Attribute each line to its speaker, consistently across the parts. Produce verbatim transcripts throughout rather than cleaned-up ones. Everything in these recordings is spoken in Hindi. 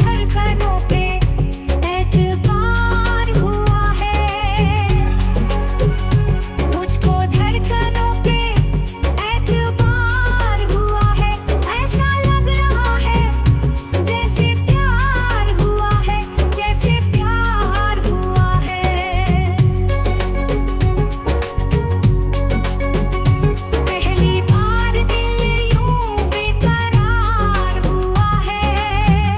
Speaker 1: धड़कनों पे एतबार हुआ है, मुझको धड़कनों पे एतबार हुआ है। ऐसा लग रहा है जैसे प्यार हुआ है, जैसे प्यार हुआ है। पहली बार दिल यूं बेकरार हुआ है,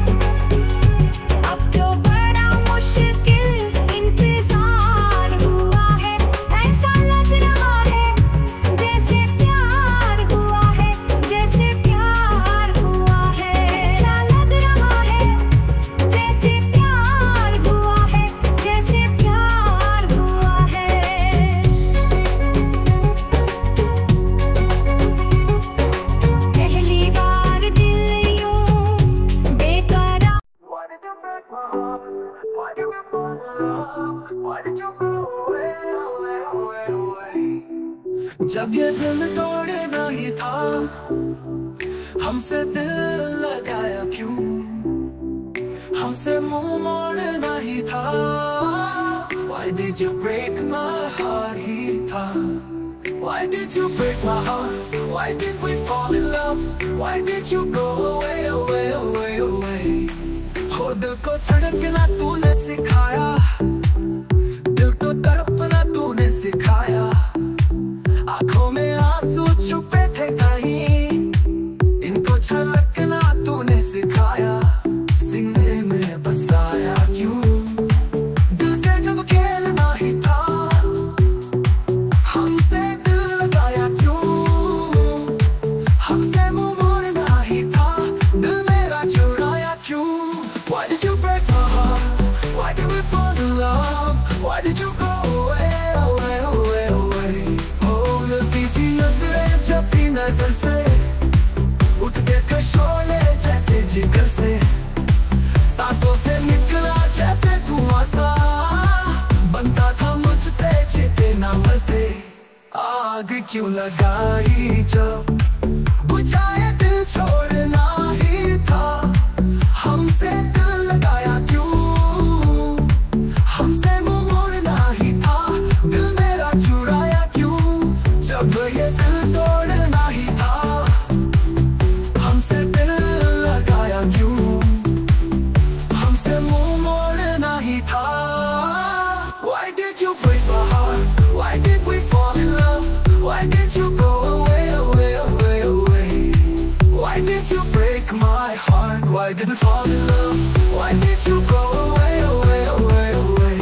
Speaker 1: अब तो बड़ा मुश्किल इंतजार हुआ है। ऐसा लग रहा है जैसे प्यार हुआ है, जैसे प्यार हुआ है। ऐसा लग रहा है जैसे प्यार हुआ है, जैसे प्यार हुआ है। पहली बार दिल यूं बेकरार।
Speaker 2: Why did you break my heart? Why did we fall in love? Why did you go away, away, away, away? जब ये दिल तोड़ना ही था, हमसे दिल लगाया क्यों? हमसे मुंह मोड़ना ही था। Why did you break my heart ही था? Why did you break my heart? Why did we fall in love? Why did you go away, away, away, away? हो दिल को धड़कना तूने सिखाया, दिल को तड़पना तूने सिखाया। आंखों में आंसू छुपे थे कहीं, इनको छलकना तूने सिखाया। सीने में बसाया क्यों? दिल से जब खेलना ही था, हमसे दिल लगाया क्यों? हमसे मुंह मोड़ना ही था, दिल मेरा चुराया क्यों? Why did you break my heart? Why did we fall in love? Why did you go away, away, away, away? Oh, मिलती थी नजरें जब भी नजर से, उठते थे शोले जैसे जिगर से। सांसों से निकला जैसे धुआं सा, बनता था मुझसे जीते ना मरते। आग क्यों लगाई जब बुझाए दिल छोड़ना ही था। हमसे दिल लगाया क्यों? हमसे मुंह मोड़ना ही था, दिल मेरा चुराया क्यों? जब ये दिल तोड़ना ही था, हमसे दिल लगाया क्यों? हमसे मुंह मोड़ना ही था। Why did you break my heart? Why did we fall in love? Why did you go away, away, away, away? Why did you break my heart? Why did we fall in love? Why did you go away, away, away, away?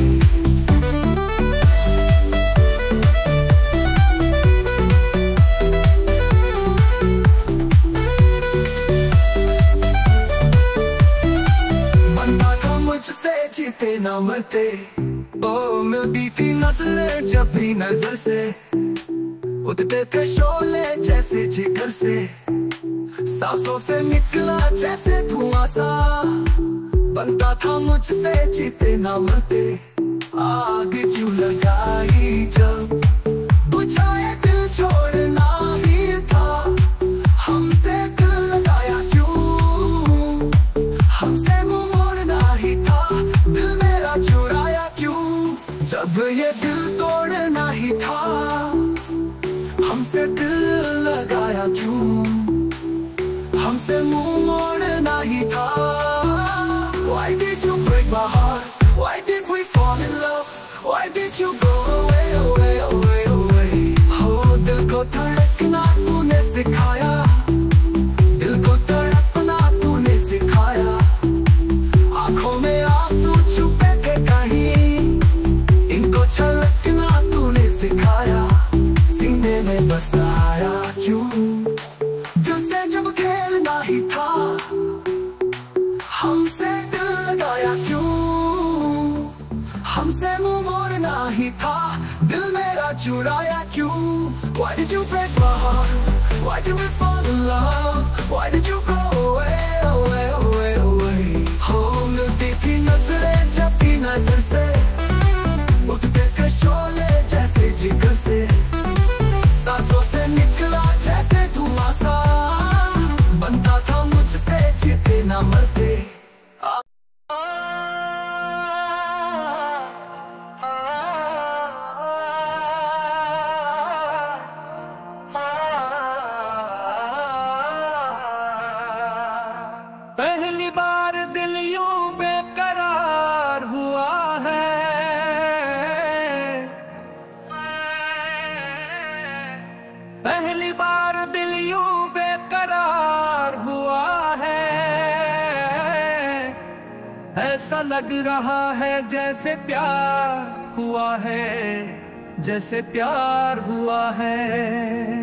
Speaker 2: बनता था मुझसे जीते ना मरते। ओ मिलती थी नजरें जब भी नजर से, उठते थे शोले जैसे जिगर से। सांसों से निकला जैसे धुआं सा, बनता था मुझसे जीते ना मरते। आग क्यों लगाई जब बुझाए दिल छोड़ना ही था। हमसे दिल लगाया क्यों? हमसे मुंह मोड़ना ही था, दिल मेरा चुराया क्यों? जब ये दिल तोड़ना ही था, हमसे दिल लगाया क्यों? हमसे मुंह मोड़ना ही था। Why did you break my heart? Why did we fall in love? Why did you go away, away, away, away? हो दिल को धड़कना तूने सिखाया, दिल को तड़पना तूने सिखाया। आंखों में आंसू छुपे थे कहीं, इनको छलकना तूने सिखाया। सीने में बसाया क्यों? दिल से जब खेलना ही था, हमसे दिल लगाया क्यों? हमसे मुंह मोड़ना ही था, दिल मेरा चुराया क्यों? Why did you break my heart? Why did we fall in love? Why did you go away, away, away, away? हो मिलती थी नजरें जब भी नजर से, उठते थे शोले जैसे जिगर से। सांसों से निकला जैसे धुआं सा, बनता था मुझसे जीते ना मरते। ऐसा लग रहा है जैसे प्यार हुआ है, जैसे प्यार हुआ है।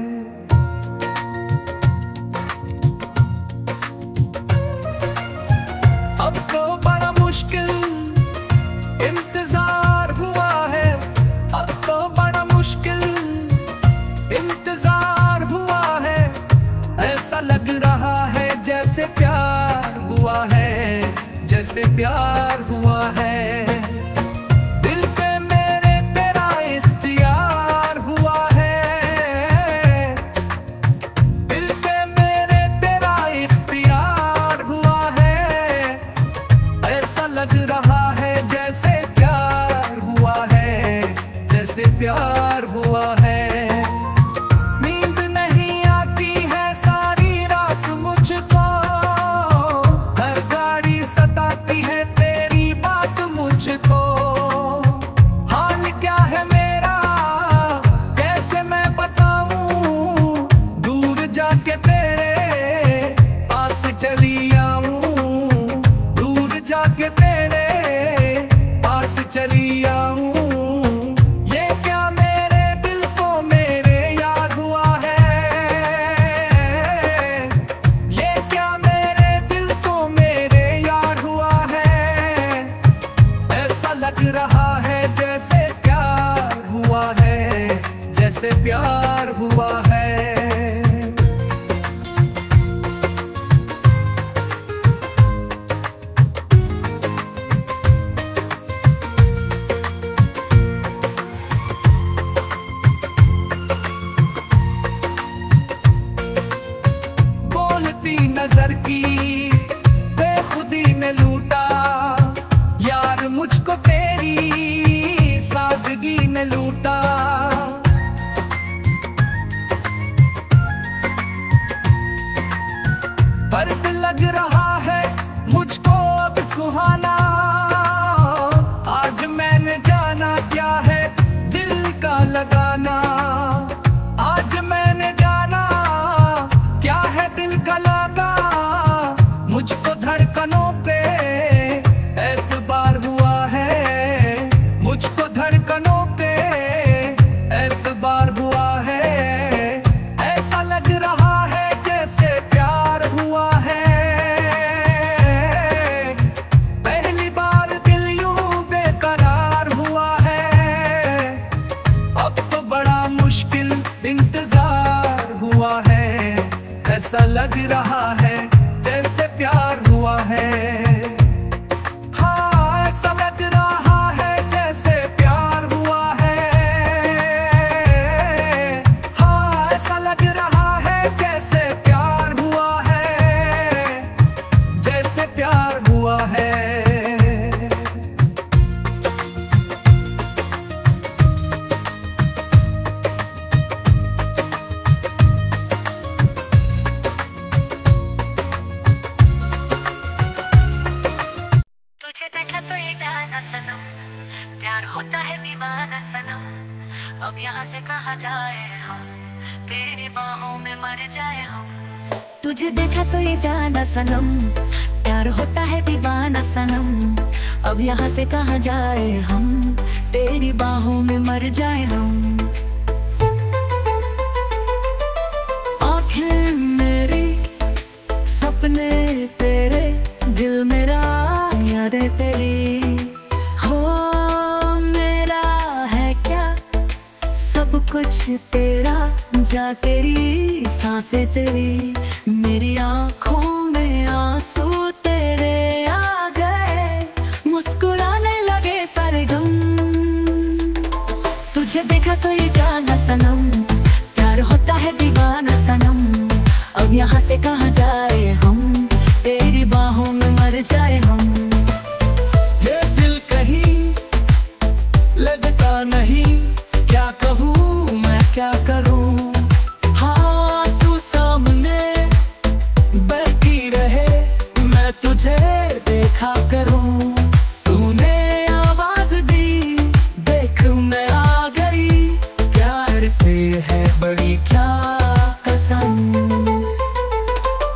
Speaker 2: अब तो बड़ा मुश्किल इंतजार हुआ है, अब तो बड़ा मुश्किल इंतजार हुआ है। ऐसा लग रहा है जैसे प्यार हुआ है, जैसे प्यार हुआ है। दिल पे मेरे तेरा इख्तियार हुआ है, दिल पे मेरे तेरा इख्तियार हुआ है। ऐसा लग रहा है जैसे प्यार हुआ है, जैसे प्यार हुआ है। नींद नहीं आती है सारी रात मुझको, हर गाड़ी सताती है तेरी बात मुझको। हाल क्या है मेरा कैसे मैं बताऊं, दूर जाके तेरे पास चली आऊं, दूर जाके तेरे पास चली आऊं। ये क्या मेरे दिल को मेरे याद हुआ है, ये क्या मेरे दिल को मेरे यार हुआ है। ऐसा लग रहा है जैसे प्यार हुआ है, जैसे प्यार हुआ है। बोलती नजर की बेखुदी ने लूटा, यार मुझको तेरी सादगी ने लूटा। फर्क लग रहा है मुझको अब सुहाना, आज मैंने जाना क्या है दिल का लगाना। आज मैंने जाना क्या है दिल का लगा, मुझको धड़कनों पे एतबार हुआ है, मुझको धड़कनों पे एतबार हुआ है। ऐसा लग रहा है जैसे प्यार हुआ है, पहली बार दिल यूं बेकरार हुआ है। अब तो बड़ा मुश्किल इंतजार हुआ है, ऐसा लग रहा है जैसे प्यार हुआ है। हाँ, ऐसा लग रहा है जैसे प्यार हुआ है। हाँ, ऐसा लग रहा है जैसे प्यार हुआ है, जैसे प्यार हुआ है।
Speaker 1: तुझे देखा तो ये जाना सनम, प्यार होता है दीवाना सनम। अब यहाँ से कहाँ जाए हम, तेरी बाहों में मर जाए हम। तुझे देखा तो ये जाना सनम, प्यार होता है दीवाना सनम। अब यहाँ से कहाँ जाए हम, तेरी बाहों में मर जाए हम। आँखें मेरी सपने तेरे, दिल मेरा यादें तेरी। हो मेरा है क्या सब कुछ तेरा, जा तेरी सांसें तेरी। मेरी आँखों में आंसू तेरे आ गए, मुस्कुराने लगे सारे गम। तुझे देखा तो ये जाना सनम, प्यार होता है दीवाना सनम। अब यहाँ से कहाँ जाए हम, तेरी बाहों में मर जाए हम।
Speaker 2: ये दिल कहीं लगता नहीं, क्या कहूँ मैं क्या करूँ।
Speaker 1: हाँ, तू सामने
Speaker 2: बैठी रहे, मैं तुझे देखा करूँ।
Speaker 1: तूने आवाज दी,
Speaker 2: देख मैं आ गई, प्यार से है बड़ी क्या कसम।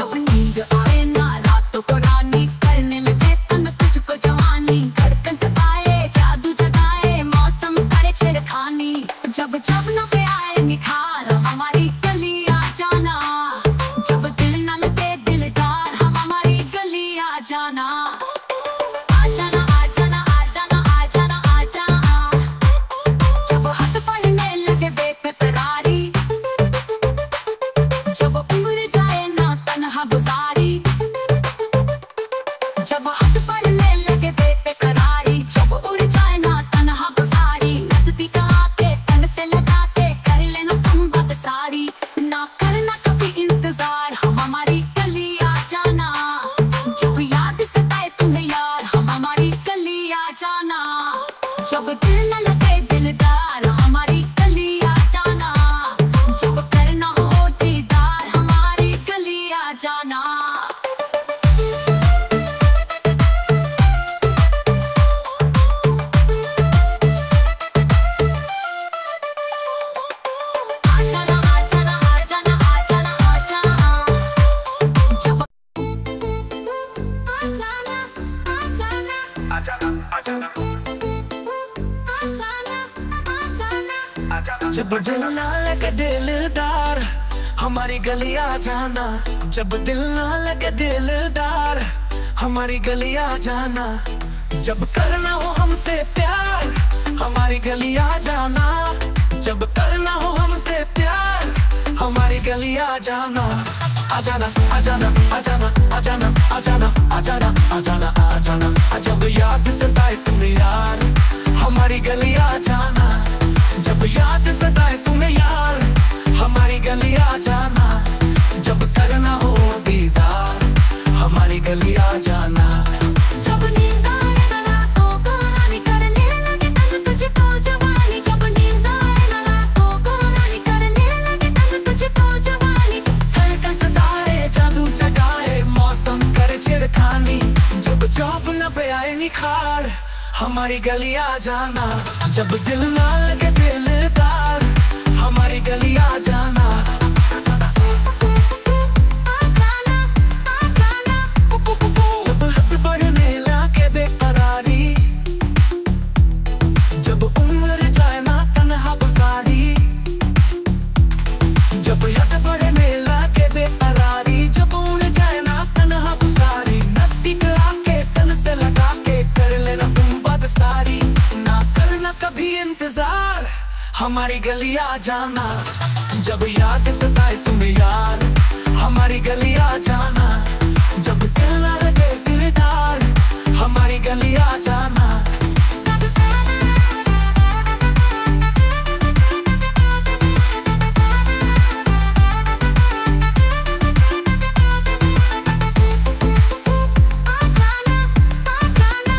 Speaker 3: जब नींद आए ना रातों को रानी, करने लगे तंग तुझको जवानी, धड़कन सताए जादू जगाए मौसम करे छेड़खानी, जब जब न पे आए निखार हमारी गली आ जाना, जब दिल न लगे दिलदार हम हमारी गली आ जाना, आ जाना आ जाना आ जाना आ जाना आ जाना, जब हाथ पढ़ने लगे बेकरारी, जब उम्र जाए ना तन्हा गुजारी, जब हाथ पढ़ने लगे बेकरारी, जब उड़ जाए ना तन्हा गुजारी, नजदीक आके तन से लगा के कर लेना तुम बात सारी, ना करना कभी इंतजार हम हमारी गली आ जाना, जब याद सताए तुम्हें यार हम हमारी गली आ जाना, जब दिल न लगे दिलदार हमारी गली आ जाना, जब करना हो दीदार हमारी गली आ जाना। आ जाना आ जाना आ जाना आ जाना आ जाना, जब
Speaker 1: आ जाना आ जाना
Speaker 2: आजाना आजाना
Speaker 1: आ जाना आ जाना
Speaker 2: आजाना। जब दिल ना लगे दिलदार हमारी गली आ जाना, जब दिल ना लगे दिलदार हमारी गली आ जाना, जब करना हो हमसे प्यार हमारी गली आ जाना, जब करना हो हमसे प्यार हमारी गली आ जाना, आ जाना आ जाना आ जाना आ जाना आ जाना आ जाना आ जाना आ जाना, जब याद सताए तुम्हें यार हमारी गली आ जाना, जब याद सताए तुम्हें यार हमारी गली आ जाना, जब करना हो दीदार हमारी गली आ जाना,
Speaker 1: जब नींद आए ना रातों को रानी, करने लगे तंग तुझको जवानी, जब नींद आए ना रातों को रानी, करने लगे तंग तुझको जवानी,
Speaker 2: धड़कन सताए जादू जगाए मौसम करे छेड़खानी, जब जॉब न पे आए निखार हमारी गली आ जाना, जब दिल ना लगे दिलदार हमारी गली आ जाना,
Speaker 1: आ जाना आ जाना
Speaker 2: जब हाथ बढ़ने लगे बेकरारी, जब उम्र जाए ना तन्हा गुजारी, जब हाथ बढ़ने लगे बेकरारी, जब उड़ जाए ना तन्हा गुजारी, नजदीक आके तन से लगा के कर लेना तुम बात सारी, ना करना कभी इंतजार हमारी गली आ जाना, जब याद सताए तुम्हें यार हमारी गली आ जाना, जब दिल ना लगे दिलदार हमारी गली आ जाना,
Speaker 1: आ जाना आ जाना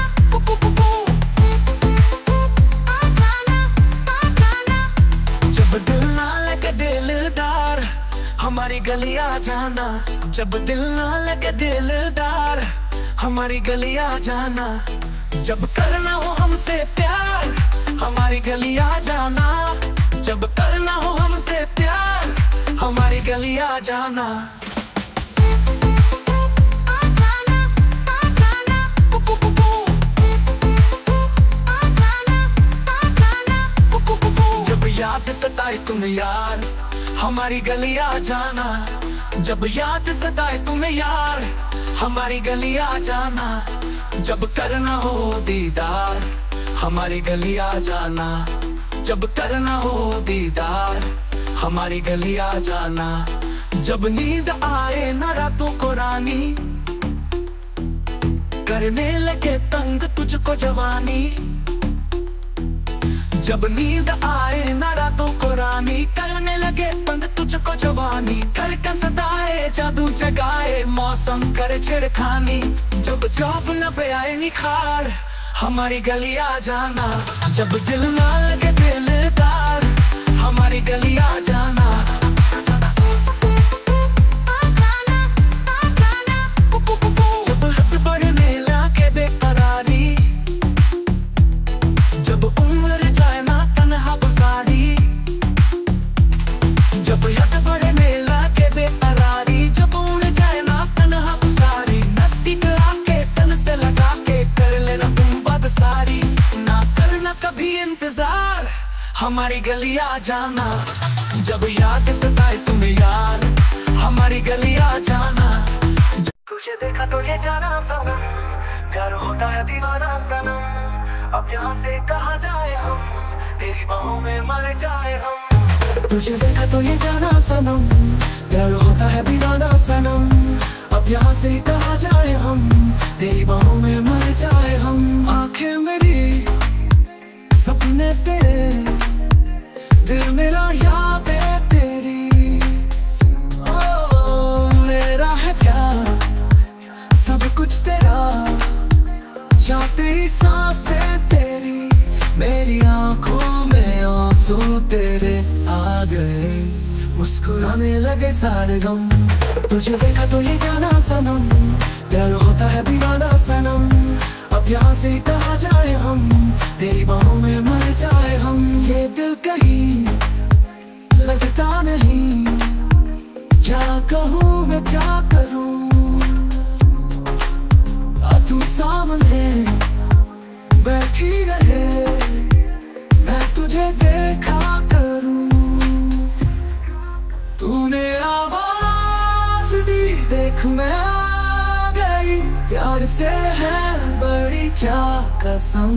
Speaker 1: आ जाना आ जाना,
Speaker 2: जब दिल ना लगे दिलदार हमारी गली आ जाना, जब दिल ना लगे दिलदार हमारी गली आ जाना, जब करना हो हमसे प्यार हमारी गली आ जाना, जब करना हो हमसे प्यार हमारी गली आ जाना,
Speaker 1: आ जाना आ जाना आ जाना आ जाना,
Speaker 2: जब याद सताए तुम्हें यार हमारी गली आ जाना, जब याद सताए तुम्हें यार हमारी गली आ जाना, जब करना हो दीदार हमारी गली आ जाना, जब करना हो दीदार हमारी गली आ जाना, जब नींद आए ना रातों को रानी, करने लगे तंग तुझको जवानी, जब नींद आए ना रातों को रानी, करने लगे तंग तुझको जवानी, धड़कन सताए जादू जगाए मौसम करे छेड़खानी, जब जॉब न पे आए निखार हमारी गली आ जाना, जब दिल ना लगे दिलदार हमारी गली आ जाना,
Speaker 1: आ जाना आ जाना
Speaker 2: जब हाथ बढ़ने लगे बेकरारी, जब उम्र जाए ना तन्हा गुजारी, जब हाथ बढ़ने लगे बेकरारी, जब उड़ जाए ना हमारी गली आ जाना, जब याद सताए तुम्हें यार, हमारी गली आ जाना। तुझे देखा तो ये जाना सनम, प्यार होता है दीवाना सनम। अब यहाँ से कहाँ जाए हम, तेरी बाहों में मर जाए हम। तुझे देखा तो ये जाना सनम, प्यार होता है दीवाना सनम। अब यहाँ से कहाँ जाए हम, तेरी बाहों में मर जाए हम। आंखें मेरी सपने तेरे, दिल मेरा याद है तेरी। ओ मेरा है प्यार सब कुछ तेरा, या तेरी सांसें तेरी, मेरी आंखों में आंसू तेरे आ गए, मुस्कुराने लगे सारे गम। तुझे देखा तो ये जाना सनम, प्यार होता है दीवाना सनम। अब यहाँ से कहाँ जाए हम, तेरी बाहों में मर जाए हम। ये दिल कहीं लगता नहीं, क्या कहूँ मैं क्या करूँ। तू सामने बैठी रहे, मैं तुझे देखा करूं। तूने आवाज दी, देख मैं आ गई, प्यार से है बड़ी क्या कसम।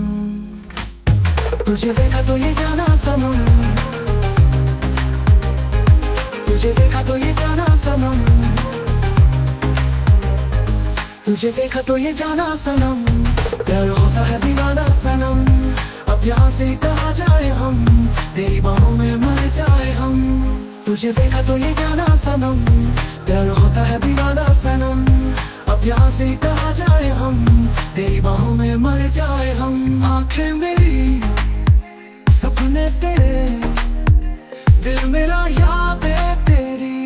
Speaker 2: तुझे देखा तो ये जाना सनम, तुझे देखा तो ये जाना सनम, तुझे देखा तो ये जाना सनम। प्यार होता है दीवाना सनम। अब यहाँ से कहाँ जाए हम, तेरी बाहों में मर जाए हम। तुझे देखा तो ये जाना सनम, प्यार होता है दीवाना सनम। अब यहाँ से कहाँ जाए हम, तेरी बाहों में मर जाए हम। आंखें मेरी सपने तेरे, दिल मेरा याद है तेरी।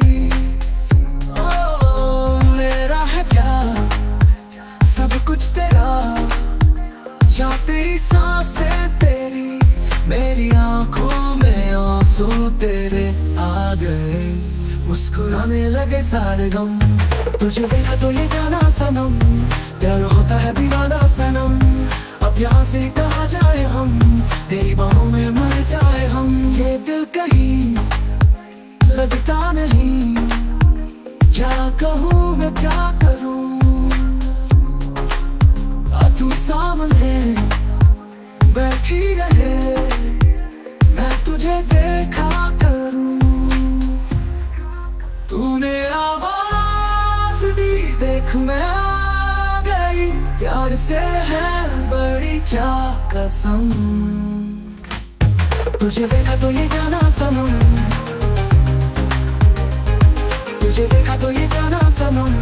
Speaker 2: ओ मेरा है प्यार सब कुछ तेरा, या तेरी सांसें तेरी, मेरी आंखों में आंसू तेरे आ गए, मुस्कुराने लगे सारे गम। तुझे देखा तो ये जाना सनम, प्यार होता है दीवाना सनम। अब यहाँ से कहाँ जाए हम, तेरी बाहों में मर जाए हम। ये दिल कहीं लगता नहीं, क्या कहूँ मैं क्या करूँ। तू सामने बैठी रहे, मैं तुझे देखा करूं। तूने आवाज दी, देख मैं आ गई, प्यार से है बड़ी क्या कसम। तुझे देखा तो ये जाना सनम, तुझे देखा तो ये जाना सनम,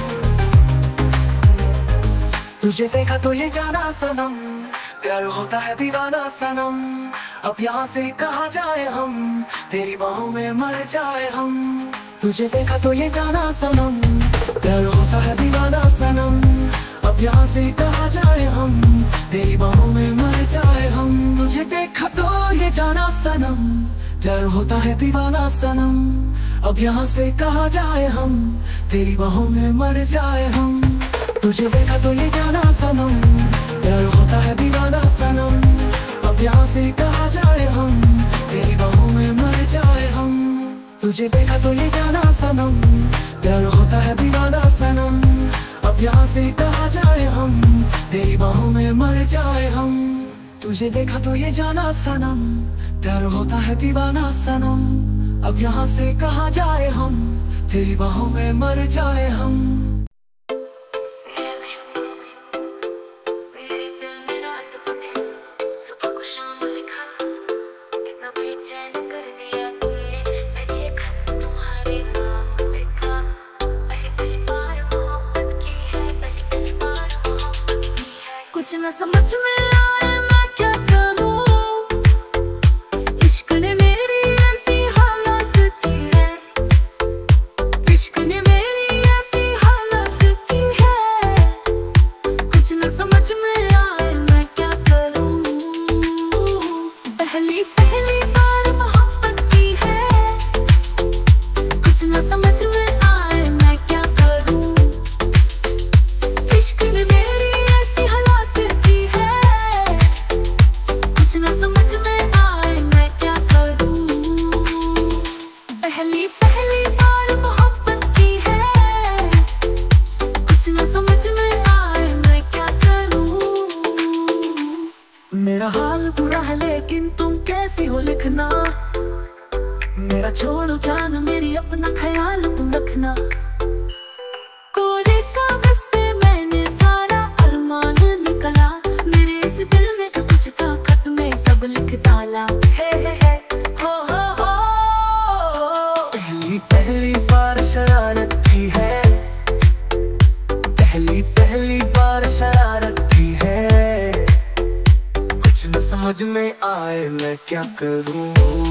Speaker 2: तुझे देखा तो ये जाना सनम। प्यार होता है दीवाना सनम। अब यहाँ से कहाँ जाए हम, तेरी बाहों में मर जाए हम। तुझे देखा तो ये जाना सनम, प्यार होता है दीवाना सनम। अब यहाँ से कहाँ जाए हम, तेरी बाहों में मर जाए हम। तुझे देखा तो ये जाना सनम, प्यार होता है दीवाना सनम। अब यहाँ से कहाँ जाए हम, तेरी बाहों में मर जाए हम। तुझे देखा तो ये जाना सनम, प्यार होता है दीवाना सनम। अब यहाँ से कहाँ जाए हम, तेरी बाहों में मर जाए हम। तुझे देखा तो ये जाना सनम, प्यार होता है दीवाना सनम। अब यहाँ से कहाँ जाए हम, तेरी बाहों में मर जाए हम। तुझे देखा तो ये जाना सनम, प्यार होता है दीवाना सनम। अब यहाँ से कहाँ जाए हम, तेरी बाहों में मर जाए हम।
Speaker 1: कुछ न समझ में आए मैं क्या करूं, इश्क ने मेरी ऐसी हालत की है, इश्क ने मेरी ऐसी हालत की है। कुछ न समझ में आए मैं क्या करूं, पहली पहली बार मोहब्बत की है। कुछ न समझ में आए मैं क्या करूं, इश्क ने मेरी ऐसी हालत की है।
Speaker 3: लिखना, मेरा छोड़ो जान मेरी अपना ख्याल तुम रखना। कोरे कागज पे मैंने सारा अरमान निकला, मेरे इस दिल में जो कुछ था खत में सब लिख डाला। हे हे हे हो हो हो, पहली पहली बार शरारत की है, पहली पहली बार शरारत की है। कुछ न समझ में आए मैं क्या करूं,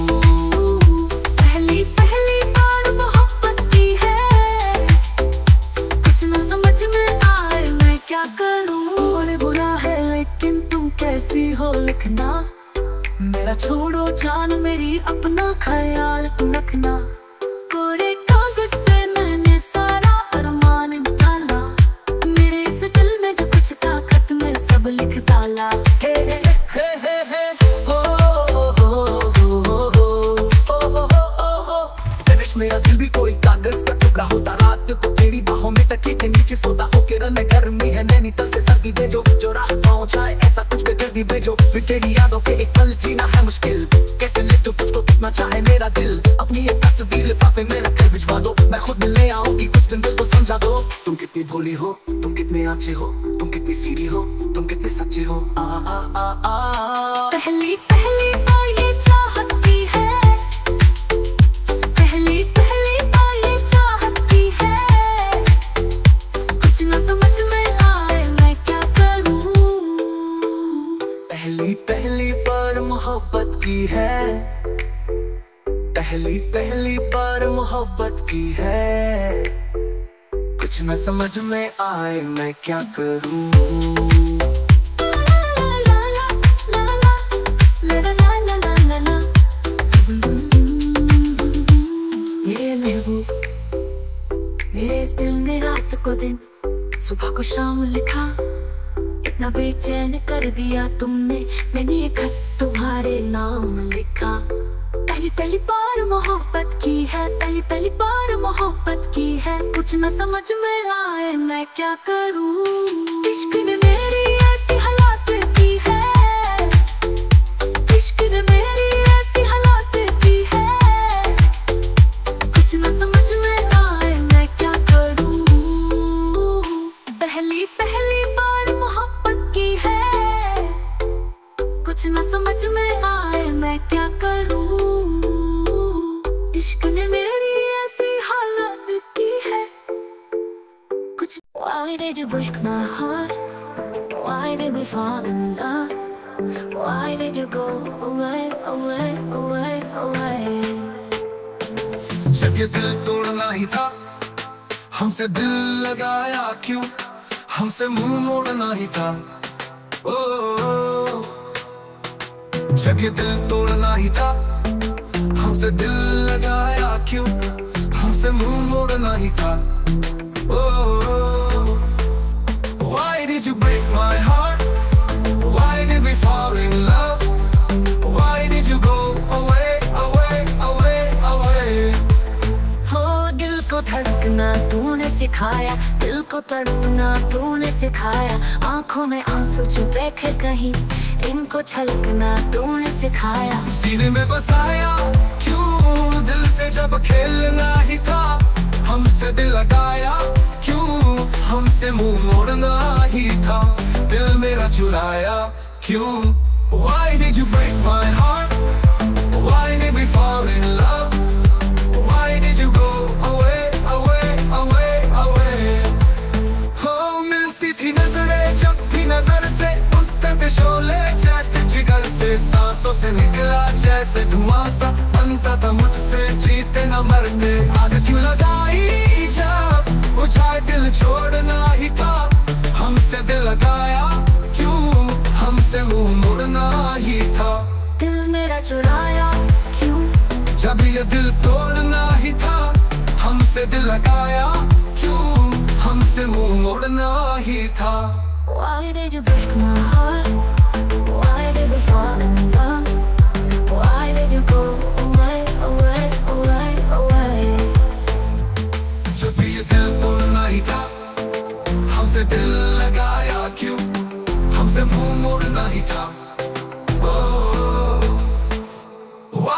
Speaker 3: पहली पहली बार मोहब्बत की है। कुछ न समझ में आए मैं क्या करूं, और बुरा है लेकिन तुम कैसी हो लिखना, मेरा छोड़ो जान मेरी अपना ख्याल तुम रखना। कोरे कागज पे मैंने सारा अरमान निकाला, मेरे इस दिल में जो कुछ था खत में सब लिख डाला। हे हे हे हे हे हो हो हो हो हो हो। देश मेरा दिल भी कोई कागज का टुकड़ा होता, रात को तेरी बाहों में तकिए के नीचे सोता हो। किरण में गर्मी है नैनीताल से सर्दी भेजो, जो राह पहुंचाए ऐसा कुछ बेदर्दी भेजो। फिर तेरी यादों के एक पल जीना है मुश्किल, कैसे ले तू तुझको कितना चाहे मेरा दिल। अपनी एक तस्वीर लिफाफे में रख कर भिजवा दो, मैं खुद मिलने आऊंगी कुछ दिन दिल को समझा दो। तुम कितनी भोली हो, तुम कितने अच्छे हो, तुम कितनी सीधी हो, तुम कितने सच्चे हो। आ आ आ आ पहली पहली बार ये चाहत की है, पहली पहली बार ये चाहत की है। कुछ न समझ में आए मैं क्या करूं, पहली पहली बार मोहब्बत की है, पहली पहली बार मोहब्बत की है। कुछ न समझ में आए मैं क्या करूं। मेरे महबूब मेरे इस दिल ने रात को दिन सुबह को शाम लिखा, इतना बेचैन कर दिया तुमने, मैंने ये खत तुम्हारे नाम लिखा। पहली पहली बार मोहब्बत की है, पहली पहली बार मोहब्बत की है। कुछ न समझ में आए मैं क्या करूं, इश्क ने मेरी ऐसी हालात की है, इश्क ने मेरी ऐसी हालात की है। कुछ न समझ में आए मैं क्या करूं, पहली पहली बार मोहब्बत की है। कुछ न समझ में आए मैं क्या करूं, इश्क ने मेरी ऐसी हालत की है। कुछ Why did you break my heart? Why did we fall in love? Why did you go away, away, away, away?
Speaker 2: जब ये दिल तोड़ना ही था, हमसे दिल लगाया क्यों, हमसे मुंह मोड़ना ही था। ओ, ओ, ओ, जब ये दिल तोड़ना ही था, हमसे दिल लगाया क्यों, हमसे मुंह मोड़ना ही था। Oh, why did you break my heart? Why did we fall in love? Why did you go away, away, away, away?
Speaker 3: हो दिल को धड़कना तूने सिखाया, दिल को तड़पना तूने सिखाया। आंखों में आंसू जो देखे कहीं, इनको छलकना तूने सिखाया।
Speaker 2: सीने में बसाया क्यों, दिल से जब खेलना ही था, हमसे दिल लगाया क्यों, हमसे मुंह मोड़ना ही था। दिल मेरा चुराया क्यों, why did you break my heart? Why did we fall in love? Why did you go away, away, away, away? हो मिलती थी नजरें जब भी नजर से, उठते थे शोले जैसे जिगर से, सांसों से निकला जैसे धुआं सा, बनता था मुझसे जीते न मरते। आग क्यों लगाई जब बुझाए दिल छोड़ना ही था, हमसे दिल लगाया क्यों, हमसे मुंह मोड़ना ही था।
Speaker 3: दिल मेरा चुराया क्यों,
Speaker 2: जब ये दिल तोड़ना ही था, हमसे दिल लगाया क्यों, हमसे मुंह मोड़ना ही था।
Speaker 3: Why did you break my heart? Why did we fall in love? Why did you go away, away, away, away?
Speaker 2: जब ये दिल तोड़ना ही था, हमसे दिल लगाया क्यों, हमसे मुंह मोड़ना ही था। Oh,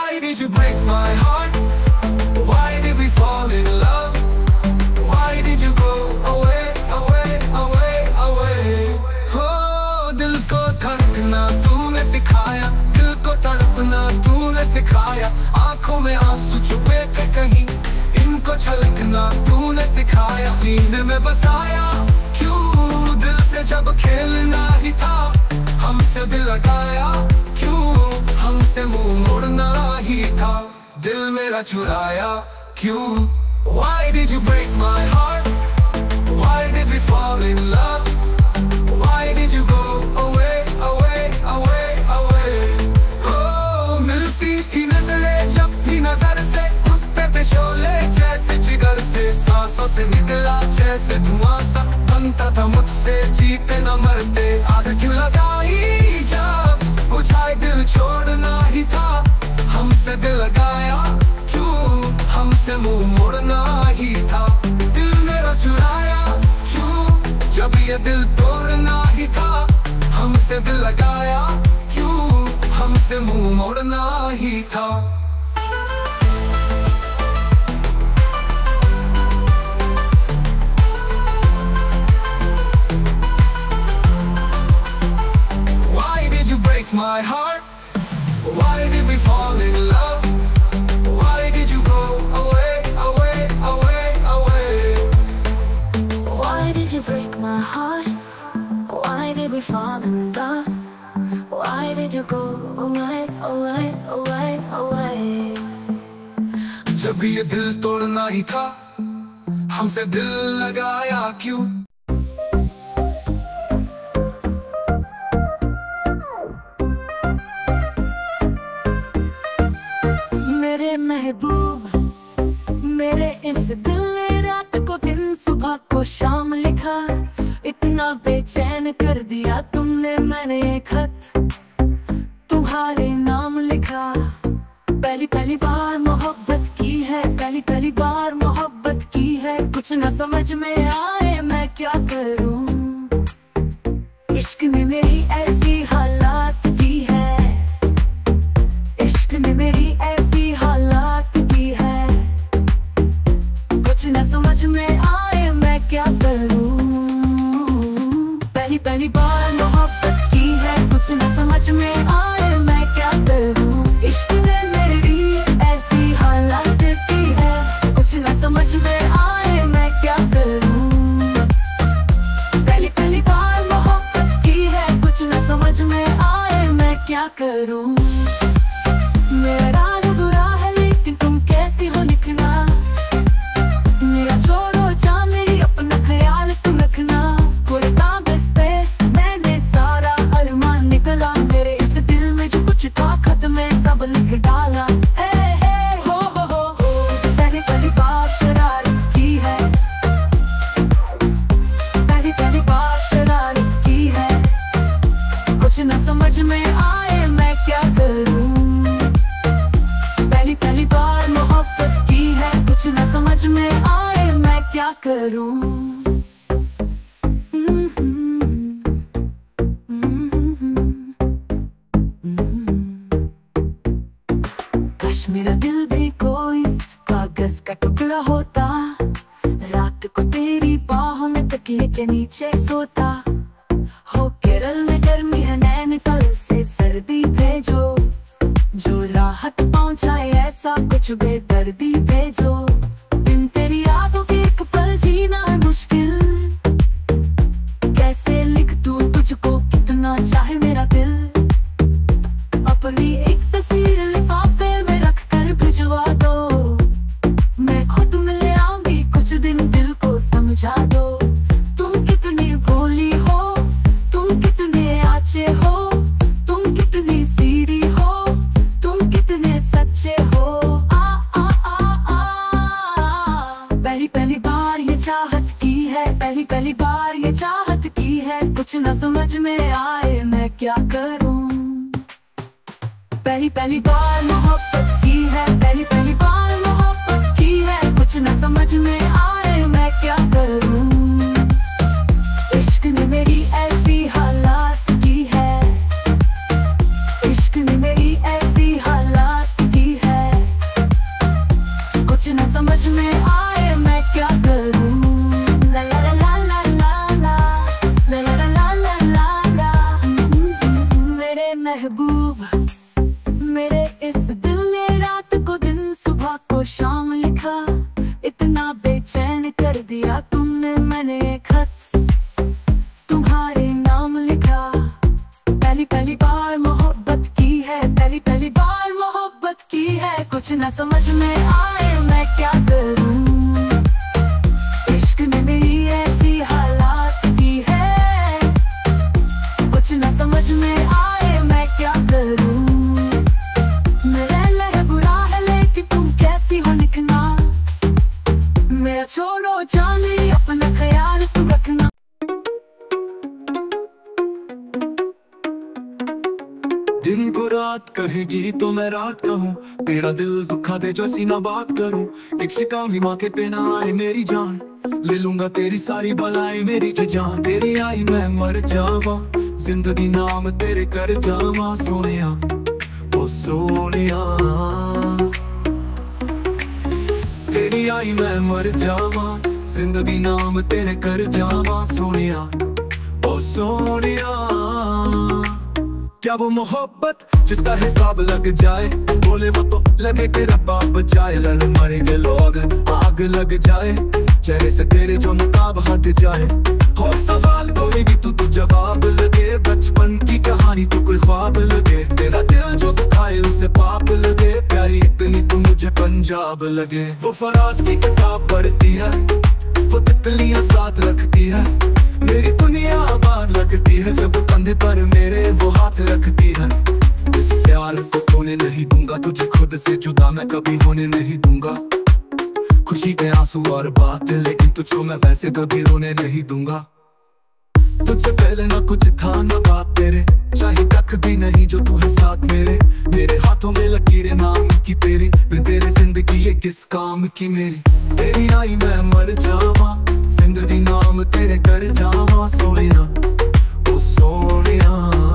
Speaker 2: my heart? Why did we fall in love? Why did you go away, away, away, away? Oh, दिल को धड़कना तूने सिखाया, दिल को तड़पना तूने सिखाया, आंखों में आंसू छुपे थे कहीं, इनको छलकना तूने सिखाया, सीने में बसाया क्यों दिल से जब खेलना ही था, हमसे दिल लगाया क्यों, हमसे मुंह मोड़ना ही था, दिल मेरा चुराया क्यों? Why did you break my heart? Why did we fall in love? Why did you go away, away, away, away? Oh, मिलती थी नजरें जब भी नजर से, उठते थे शोले जैसे जिगर से, सांसों से निकला जैसे धुआं सा, बनता था मुझसे जीते न मरते, आग क्यों लगाई जब बुझाई दिल छोड़ना ही था, हमसे दिल लगाया क्यों, हमसे मुंह मोड़ना ही था, दिल मेरा चुराया क्यों, जब ये दिल तोड़ना ही था, हमसे दिल लगाया क्यों, हमसे मुंह मोड़ना ही था। Why did you break my heart? Why did we fall in love? Why did you go away, away, away, away?
Speaker 1: Why did you break my heart? Why did we fall in love? Why did you go away, away, away, away?
Speaker 2: जब ये दिल तोड़ना ही था, हमसे दिल लगाया क्यों?
Speaker 1: मेरे महबूब, मेरे इस दिल ने रात को दिन सुबह को शाम लिखा, इतना बेचैन कर दिया तुमने, मैंने ये खत तुम्हारे नाम लिखा, पहली पहली बार मोहब्बत की है, पहली पहली बार मोहब्बत की है, कुछ ना समझ में आए मैं क्या करूं, इश्क ने मेरी ऐसी हालात की है, इश्क ने मेरी ऐसी हालात की है, कुछ ना समझ में आए मैं क्या करूं, पहली पहली बार मोहब्बत की है, कुछ ना समझ में आए मैं क्या करूं, इश्क ने मेरी ऐसी हालात की है, कुछ ना समझ में आए मैं क्या करूं, पहली पहली बार मोहब्बत की है, कुछ ना समझ में आए मैं क्या करूं, मेरा राग बुरा है लेकिन तुम कैसी हो लिखना, मेरा छोड़ो जा मेरी अपना ख्याल तुम रखना, कोई कागज पे मैंने सारा अरमान निकला, मेरे इस दिल में जो कुछ था खत में सब लिख डाला, हे हे हो हो हो हो, पहली पहली बार शरारत की है, पहली पहली बार शरारत की है, कुछ ना समझ में आए मैं क्या करूं, पहली पहली बार मोहब्बत की है, कुछ ना समझ में आए मैं क्या करूं। काश मेरा दिल भी कोई कागज का टुकड़ा होता, रात को तेरी बाहों में तकिए के नीचे सोता, हो केरल में गर्मी है नैनीताल से सर्दी भेजो, जो राहत पहुंचाए ऐसा कुछ बेदर्दी भेजो, बिन तेरी यादों के एक पल जीना है मुश्किल, कैसे लिख दूं तुझको कितना चाहे मेरा दिल, अपनी एक तस्वीर लिफाफे में रख कर भिजवा दो, मैं खुद मिल आऊंगी कुछ दिन दिल को समझा दो, तुम कितनी भोली हो, तुम कितने आचे हो, तुम कितनी सीधी हो, तुम कितने सच्चे हो, आ आ आ आ पहली पहली बार ये चाहत की है, पहली पहली बार ये चाहत की है, कुछ ना समझ में आए मैं क्या करूं, पहली पहली बार मोहब्बत की है, पहली पहली बार मोहब्बत की है, कुछ ना समझ में आए मैं क्या करूं, इश्क ने मेरी ऐसी हालात की है, इश्क ने मेरी ऐसी हालात की है,
Speaker 3: मैंने एक खत तुम्हारे नाम लिखा। पहली पहली बार मोहब्बत की है, पहली पहली बार मोहब्बत की है। कुछ न समझ में आए मैं क्या करूं, इश्क ने मेरी ऐसी हालात की है। कुछ न समझ में आए मैं क्या करूं, मेरा लह बुरा है लेकिन तुम कैसी हो लिखना। मेरा छोड़ो जाने अपना ख्याल तुम रखना।
Speaker 2: दिन को रात कहेगी तो मैं रात कहूँ, तेरा दिल दुखा दे जो सीना बात करूँ। एक शिकम भी माथे पे ना आए मेरी जान, ले लूंगा तेरी सारी बलाएं मेरी जान। तेरी आई मैं मर जावा, जिंदगी नाम तेरे कर जावा सोनिया, ओ सोनिया। तेरी आई मैं मर जावा, जिंदगी नाम तेरे कर जावा सोनिया, ओ सोनिया। क्या वो मोहब्बत जिसका हिसाब लग जाए, बोले वो तो लगे कि रब्बा बचाए। लड़ मरेंगे लोग आग लग जाए, चेहरे से तेरे जो नकाब हट जाए। हो सवाल कोई भी तो तू जवाब लगे, बचपन की कहानी तो कोई ख्वाब लगे। तेरा दिल जो दुखाए उसे पाप लगे, प्यारी इतनी तो मुझे पंजाब लगे। वो फराज की किताब पढ़ती है, वो तितलियां साथ रखती है। मेरी दुनिया आबाद लगती है जब कंधे पर मेरे वो हाथ रखती है। इस प्यार को खोने नहीं दूंगा, तुझे खुद से जुदा मैं कभी होने नहीं दूंगा। खुशी के आंसू और बात, लेकिन तुझको मैं वैसे कभी रोने नहीं दूंगा। तुझसे पहले ना कुछ था ना बात तेरे, चाहे तक भी नहीं जो तू है साथ मेरे। मेरे हाथों में लकीरें नाम की तेरी, बिन तेरे जिंदगी ये किस काम की मेरी। तेरी आई मैं मर जावा, जिंदगी नाम तेरे कर जावा सोनिया, ओ सोनिया।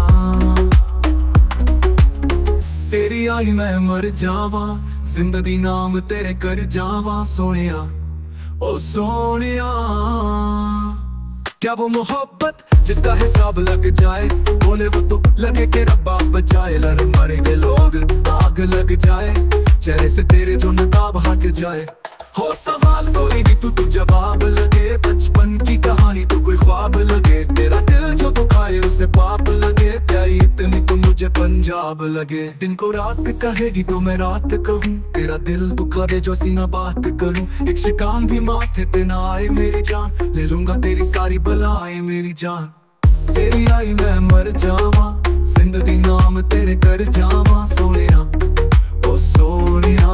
Speaker 2: तेरी आई मैं मर जावा, जिंदगी नाम तेरे कर जावा सोनिया, ओ सोनिया। क्या वो मोहब्बत जिसका हिसाब लग जाए, बोले वो तो लगे कि रब्बा बचाए। लड़ मरेंगे लोग आग लग जाए, चेहरे से तेरे जो नकाब हट जाए। हो सवाल कोई भी तू तो जवाब लगे, बचपन की कहानी तो कोई ख्वाब लगे। तेरा दिल जो दुखाए उसे पाप लगे, प्यारी इतनी तो मुझे पंजाब लगे। दिन को रात कहेगी तो मैं रात कहूँ, तेरा दिल दुखा दे जो सीना बात करूँ। एक शिकान भी माथे पे ना आए मेरी जान, ले लूंगा तेरी सारी बलाएं मेरी जान। तेरी आई मैं मर जावा, जिंदगी नाम तेरे कर जावा सोनिया, ओ सोनिया।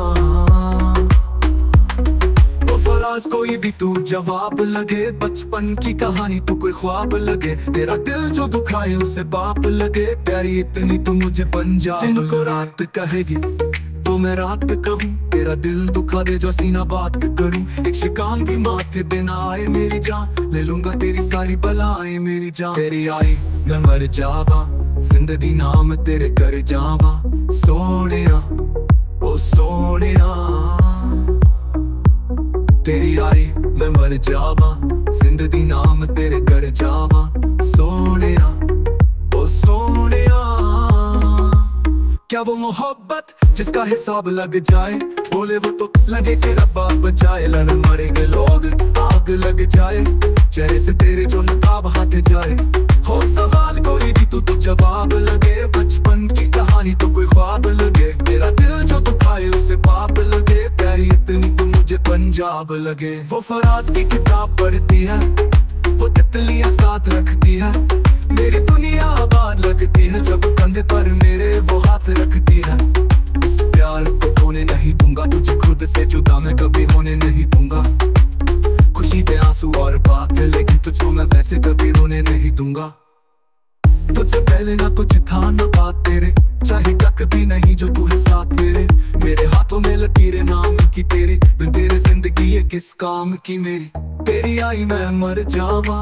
Speaker 2: फराज कोई भी तू जवाब लगे, बचपन की कहानी तो कोई ख्वाब लगे। तेरा दिल जो दुखाए उसे बाप लगे, प्यारी इतनी तो मुझे पंजाब। दिन को रात कहेगी तो मैं रात कहूँ, तेरा दिल दुखा दे जो सीना बात करूँ। एक शिकान भी माथे पे ना आए मेरी जान, ले लूंगा तेरी सारी बलाएं मेरी जान। तेरी आई मैं मर जावा, जिंदगी नाम तेरे कर जावा सोनिया, ओ सोनिया। तेरी आई मैं मर जावा, जिंदगी नाम तेरे कर जावा सोनिया, ओ सोनिया। क्या वो मोहब्बत जिसका हिसाब लग जाए, बोले वो तो लगे कि रब्बा बचाए। लड़ मरेंगे लोग आग लग जाए, चेहरे से तेरे जो नकाब हट जाए। हो सवाल कोई भी तू तो जवाब लगे, बचपन की कहानी तो कोई ख्वाब लगे। तेरा दिल जो दुखाए उसे पाप लगे, प्यारी इतनी तो मुझे पंजाब लगे। वो फराज की किताब पढ़ती है, वो तितलियां साथ रखती है। मेरी दुनिया आबाद लगती है जब कंधे पर मेरे वो हाथ रखती है। इस प्यार को खोने नहीं दूंगा, तुझे खुद से जुदा मैं कभी होने नहीं दूंगा। खुशी के आंसू और बात, लेकिन तुझको मैं वैसे कभी रोने नहीं दूंगा। तुझसे पहले ना कुछ था ना बात तेरे, चाहे तक भी नहीं जो तू है साथ मेरे। मेरे हाथों में लकीरें नाम की तेरी, बिन तेरे जिंदगी ये किस काम की मेरी। तेरी आई मैं मर जावा।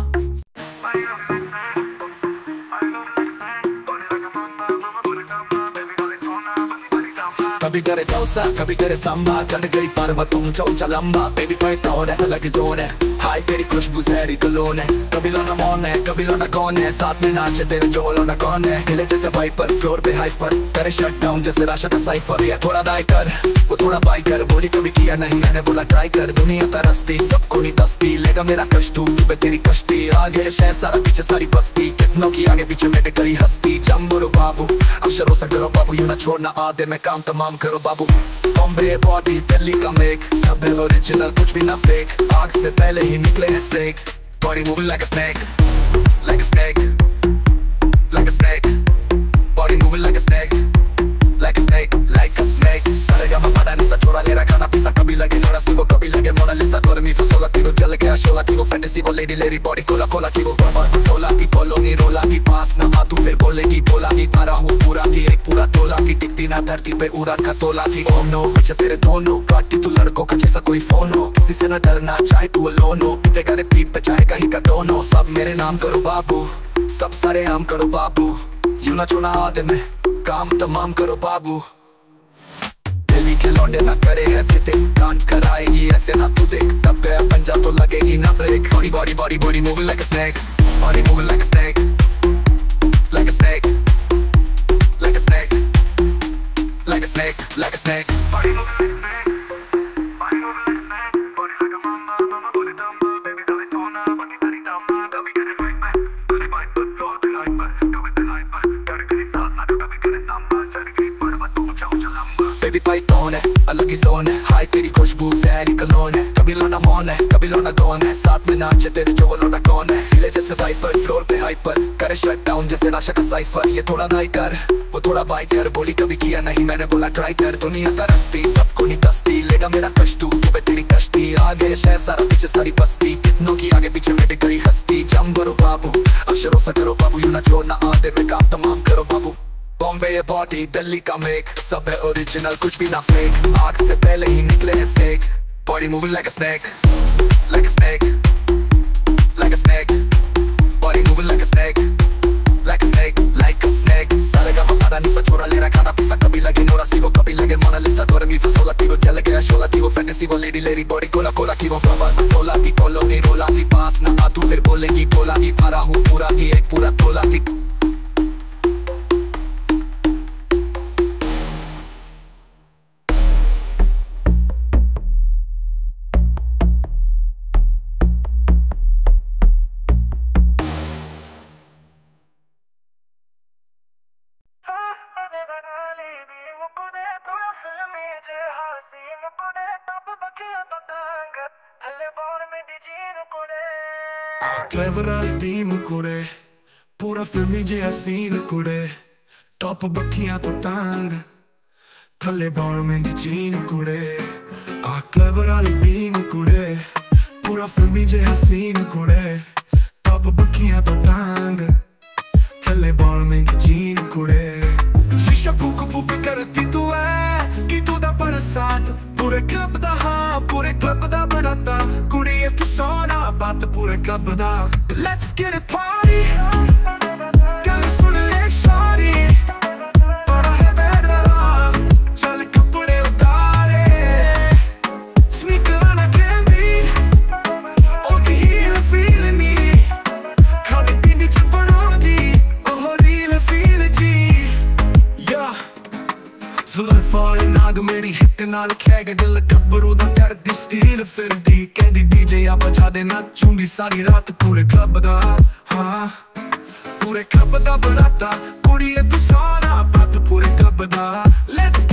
Speaker 2: कभी करे सौसा कभी करे सांबा, चढ़ गई पर्वतों चौचा लंबा। बेबी पैटर्न है अलग जोन है, हाय तेरी खुशबू जहरी कलोन है। कभी लोना मौन है कभी लोना कौन है, साथ में नाचे तेरे जो लोना कौन है। हिले जैसे वाइपर फ्लोर पे हाइपर, करे शट डाउन जैसे राशा का साइफर। ये थोड़ा दाई कर वो थोड़ा बाई कर, बोली कभी किया नहीं मैंने बोला ट्राई कर। दुनिया तरसती सबको नहीं दस्ती, लेगा मेरा कष्ट तू पे तेरी कश्ती। आगे शहर सारा पीछे सारी बस्ती, कितनों की आगे पीछे मेरे करी हस्ती। जम्बरो बाबू अक्षरों से करो बाबू, यू ना छोड़ना आधे में काम तमाम करो बाबू। बॉम्बे बॉडी दिल्ली का मेक, सब है ओरिजिनल कुछ भी ना फेक। आग से पहले ही निकले हैं सेक, body moving like a snake, like a snake, like a snake. Body moving like a snake, like a snake, like a snake. सारे गामा पता नहीं सा छोरा ले रहा खाना पीसा, कभी लगे नोरा सिवो कभी लगे मोनालिसा। डोर मी फसोला की जल गया शोला की वो फैंटेसी वो lady lady body cola cola की वो बाबा टोला की कॉलोनी रोला की पास ना आ तू फिर बोलेगी बोला की। मारा हूँ पूरा की एक पूरा तोला की, टिकती ना धरती पे उड़ा का तोला की। ओम नो पीछे तेरे दोनों काटी तू लड़कों का जैसा कोई फोन हो, किसी से ना डरना चाहे तू अलोन हो। पीते करे पीठ पे चाहे कहीं का दोनों, सब मेरे नाम करो बाबू, सब सारे आम करो बाबू। यूं ना छोड़ा आधे में काम तमाम करो बाबू। दिल्ली के लौंडे ना करे ऐसे ते, कांट कराएगी ऐसे ना तू देख। तब गया पंजा तो लगेगी ना break. Body body body body moving like a snake, body moving like a snake, like a snake, like a snake, like a snake, like a snake. Body moving like a snake, body moving like a snake. Body like a मामा मामा बोले दम्मा, बेबी डाले सोना बाकी सारी दम्मा। कभी करे बाइक पर कभी बाइक पर फ्लोर पे हाइप पर, कभी पे हाइप पर कर करे साथ कभी करे सांबा। चढ़ गई पर्वतों चौचा लंबा। बेबी पाइथन है अलग ही जोन है, हाय तेरी खुशबू जहरी कलोन है। कभी लोना मौन है कभी लोना कौन है, साथ में नाचे तेरे जो वो लोना कौन है। हिले जैसे वाइपर फ्लोर पे हाइपर, करे शट डाउन जैसे राशा का साइफर। ये थोड़ा दाई कर वो थोड़ा बाई कर, बोली कभी किया नहीं मैंने बोला ट्राई कर। दुनिया तरसती सबको नहीं दस्ती, लेगा मेरा कष्ट तू पे तेरी कश्ती। आगे शहर सारा पीछे सारी बस्ती, कितनों की आगे पीछे मेरे करी हस्ती। जम्बरो बाबू अक्षरों से करो बाबू, यू ना छोड़ना आधे में काम तमाम करो बाबू। बॉम्बे ये बॉडी दिल्ली का मेक, सब है ओरिजिनल कुछ भी ना फेक। आग से पहले ही निकले हैं सेक, body moving like a snake, like a snake, like a snake. Body moving like a snake, like a snake, like a snake. सारे गामा पता नहीं सा छोरा ले रहा खाना पीसा, कभी लगे नोरा सिवो कभी लगे मोनालिसा। डोर मी फसोला की वो जल गया शोला की वो फैंटेसी वो lady lady body cola cola की वो बाबा टोला की कॉलोनी रोला की पास ना आ तू फिर बोलेगी बोला की। मारा हूँ पूरा की एक पूरा तोला की।
Speaker 4: क्लेवर बीम कुड़े पूरा फिल्मी जे हसीन कुड़े, टॉप बखियां तो टांग थले बाल में जीन कुड़े। आ क्लेवर बीम कुड़े पूरा फिल्मी जे हसीन कुड़े, टॉप बखियां तो टांग थले बाल में जीन कुड़े। शीशा फूक फूक करती तू है कि तू दा बरसात, पूरे क्लब दा हाँ पूरे क्लब दा बनाता। कुड़ी है तू सोना बात पूरे क्लब दा। Let's get it party, गल सुन ले शादी, बड़ा है बेदरा चल कपड़े उतारे। Sneaker ना कैंडी और की हील फील नी, खाली पीनी चुपनोगी ओह रील फील जी। Yeah, जुल्फा नाग मेरी हिट नाल खैग दिल गब्बरू दा करदी स्टील फिरदी। कहदी डीजे आ बजा दे नचूंगी सारी रात पूरे क्लब दा। हाँ पूरे क्लब दा बनाता, कुड़ी है तू सोना बात पूरे क्लब दा। Let's